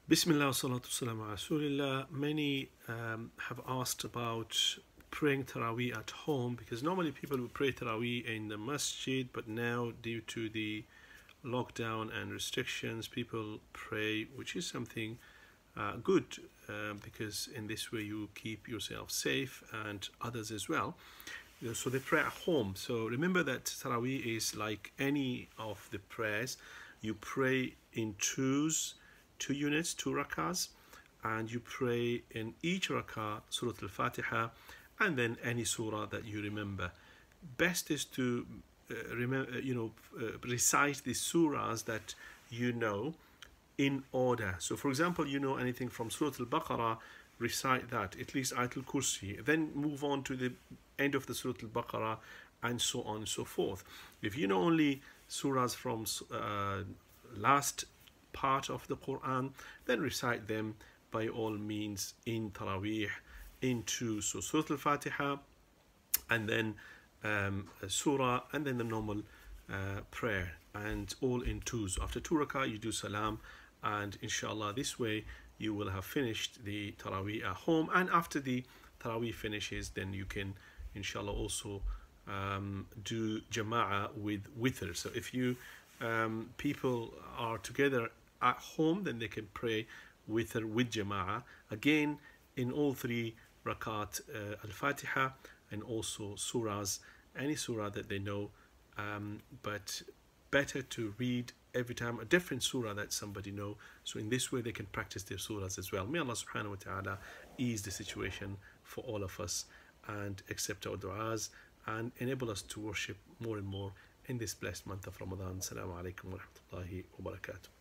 Bismillah wa salatu wassalamu ala Rasulillah. Many have asked about praying Taraweeh at home, because normally people would pray Taraweeh in the masjid, but now due to the lockdown and restrictions, people pray, which is something good, because in this way you keep yourself safe and others as well. So they pray at home. So remember that Taraweeh is like any of the prayers. You pray in two units, two rakahs, and you pray in each rakah Surah Al-Fatiha and then any surah that you remember. Best is to recite the surahs that you know in order. So for example, you know anything from Surah Al-Baqarah, recite that, at least Ayatul Kursi, then move on to the end of the Surah Al-Baqarah, and so on and so forth. If you know only surahs from last part of the Quran, then recite them by all means in Taraweeh into Surah Al-Fatiha, and then a surah, and then the normal prayer, and all in twos. After two rakah you do salam, and inshallah this way you will have finished the Taraweeh at home. And after the Taraweeh finishes, then you can inshallah also do Jama'ah with witr. So if you people are together at home, then they can pray witr with Jama'ah, again in all three rakat Al-Fatiha, and also surahs, any surah that they know, but better to read every time a different surah that somebody know, so in this way they can practice their surahs as well. May Allah subhanahu wa ta'ala ease the situation for all of us and accept our du'as and enable us to worship more and more in this blessed month of Ramadan. Assalamu alaikum wa rahmatullahi wa barakatuh.